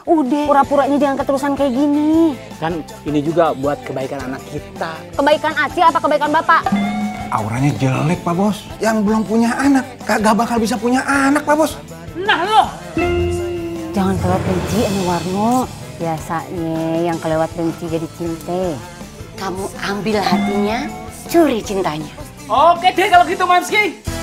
Udah, pura-puranya jangan keterusan kayak gini. Kan ini juga buat kebaikan anak kita. Kebaikan Acil apa kebaikan Bapak? Auranya jelek, Pak Bos. Yang belum punya anak, kagak bakal bisa punya anak, Pak Bos. Nah lo! Jangan kelewat benci sama Warno. Biasanya yang kelewat benci jadi cinta. Kamu ambil hatinya, curi cintanya. Oke deh kalau gitu Manski.